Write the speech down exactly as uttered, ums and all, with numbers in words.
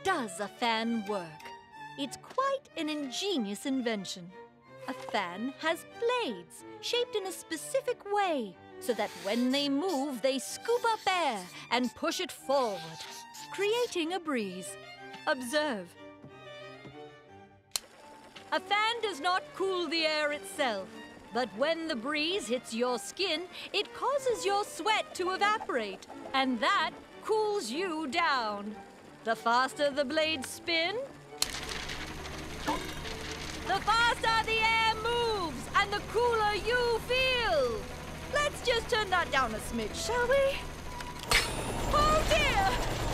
does a fan work? It's quite an ingenious invention. A fan has blades shaped in a specific way so that when they move, they scoop up air and push it forward, creating a breeze. Observe. A fan does not cool the air itself, but when the breeze hits your skin, it causes your sweat to evaporate, and that cools you down. The faster the blades spin, the faster the air moves, and the cooler you feel. Let's just turn that down a smidge, shall we? Oh dear!